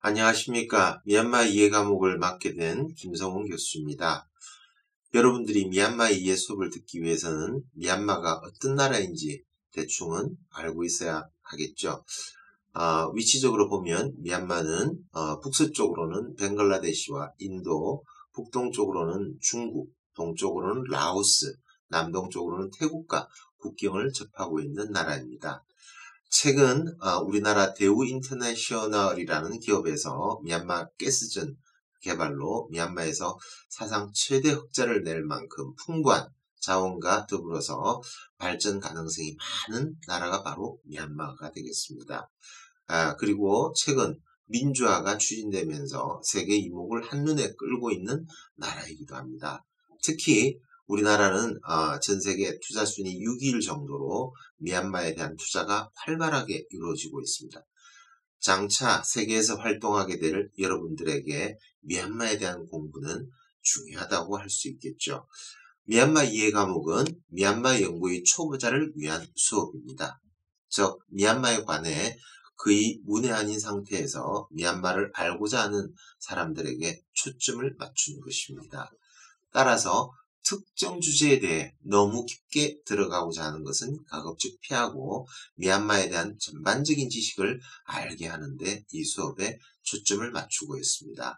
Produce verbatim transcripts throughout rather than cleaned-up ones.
안녕하십니까. 미얀마 이해 과목을 맡게 된 김성훈 교수입니다. 여러분들이 미얀마 이해 수업을 듣기 위해서는 미얀마가 어떤 나라인지 대충은 알고 있어야 하겠죠. 어, 위치적으로 보면 미얀마는 어, 북서쪽으로는 벵글라데시와 인도, 북동쪽으로는 중국, 동쪽으로는 라오스, 남동쪽으로는 태국과 국경을 접하고 있는 나라입니다. 최근 어, 우리나라 대우 인터내셔널이라는 기업에서 미얀마 가스전 개발로 미얀마에서 사상 최대 흑자를 낼 만큼 풍부한 자원과 더불어서 발전 가능성이 많은 나라가 바로 미얀마가 되겠습니다. 아, 그리고 최근 민주화가 추진되면서 세계 이목을 한눈에 끌고 있는 나라이기도 합니다. 특히 우리나라는 어, 전 세계 투자 순위 육 위일 정도로 미얀마에 대한 투자가 활발하게 이루어지고 있습니다. 장차 세계에서 활동하게 될 여러분들에게 미얀마에 대한 공부는 중요하다고 할 수 있겠죠. 미얀마 이해 과목은 미얀마 연구의 초보자를 위한 수업입니다. 즉 미얀마에 관해 거의 문외한인 상태에서 미얀마를 알고자 하는 사람들에게 초점을 맞추는 것입니다. 따라서 특정 주제에 대해 너무 깊게 들어가고자 하는 것은 가급적 피하고 미얀마에 대한 전반적인 지식을 알게 하는데 이 수업에 초점을 맞추고 있습니다.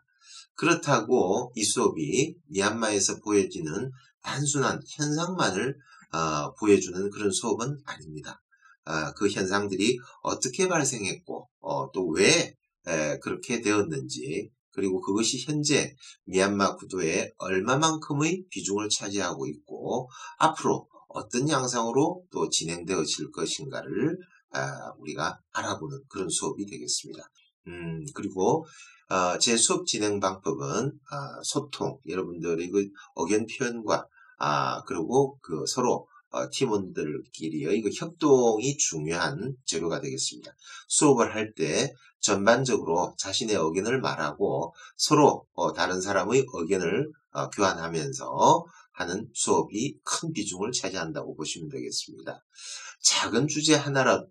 그렇다고 이 수업이 미얀마에서 보여지는 단순한 현상만을 어, 보여주는 그런 수업은 아닙니다. 어, 그 현상들이 어떻게 발생했고 어, 또 왜 그렇게 되었는지, 그리고 그것이 현재 미얀마 구도에 얼마만큼의 비중을 차지하고 있고 앞으로 어떤 양상으로 또 진행되어질 것인가를 아, 우리가 알아보는 그런 수업이 되겠습니다. 음, 그리고 어, 제 수업 진행 방법은 어, 소통, 여러분들의 그 의견 표현과 아, 그리고 그 서로 어, 팀원들끼리의 그 협동이 중요한 재료가 되겠습니다. 수업을 할 때 전반적으로 자신의 의견을 말하고 서로 어, 다른 사람의 의견을 어, 교환하면서 하는 수업이 큰 비중을 차지한다고 보시면 되겠습니다. 작은 주제 하나라도,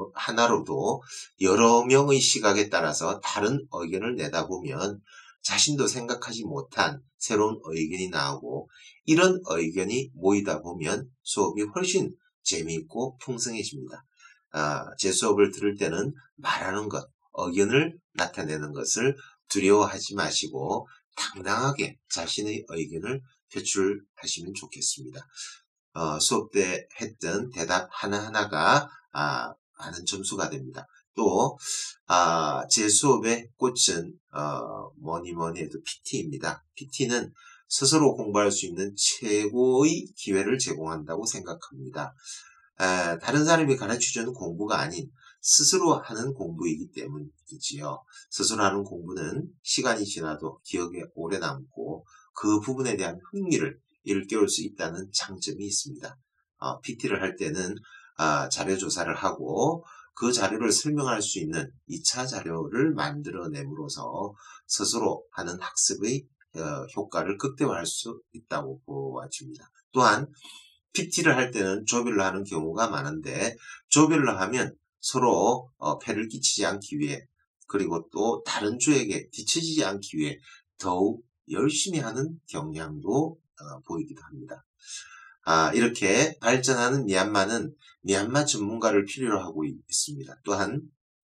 하나로도 여러 명의 시각에 따라서 다른 의견을 내다보면 자신도 생각하지 못한 새로운 의견이 나오고, 이런 의견이 모이다 보면 수업이 훨씬 재미있고 풍성해집니다. 아, 제 수업을 들을 때는 말하는 것, 의견을 나타내는 것을 두려워하지 마시고 당당하게 자신의 의견을 표출하시면 좋겠습니다. 어, 수업 때 했던 대답 하나하나가 아, 많은 점수가 됩니다. 또 아, 제 수업의 꽃은 어, 뭐니 뭐니 해도 피티입니다. 피티는 스스로 공부할 수 있는 최고의 기회를 제공한다고 생각합니다. 에, 다른 사람이 가르쳐주는 공부가 아닌 스스로 하는 공부이기 때문이지요. 스스로 하는 공부는 시간이 지나도 기억에 오래 남고 그 부분에 대한 흥미를 일깨울 수 있다는 장점이 있습니다. 어, 피티를 할 때는 어, 자료 조사를 하고 그 자료를 설명할 수 있는 이 차 자료를 만들어냄으로써 스스로 하는 학습의 어, 효과를 극대화할 수 있다고 보아집니다. 또한 피티를 할 때는 조별로 하는 경우가 많은데 조별로 하면 서로 어, 폐를 끼치지 않기 위해, 그리고 또 다른 주에게 뒤처지지 않기 위해 더욱 열심히 하는 경향도 어, 보이기도 합니다. 아, 이렇게 발전하는 미얀마는 미얀마 전문가를 필요로 하고 있습니다. 또한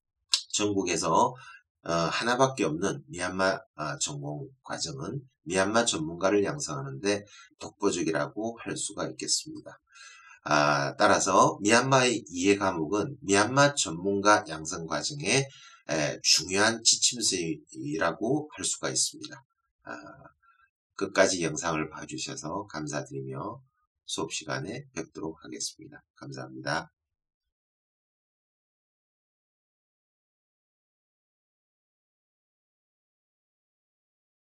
전국에서 어, 하나밖에 없는 미얀마 어, 전공 과정은 미얀마 전문가를 양성하는데 독보적이라고 할 수가 있겠습니다. 아, 따라서 미얀마의 이해 과목은 미얀마 전문가 양성 과정의 에, 중요한 지침서라고 할 수가 있습니다. 아, 끝까지 영상을 봐주셔서 감사드리며 수업 시간에 뵙도록 하겠습니다. 감사합니다.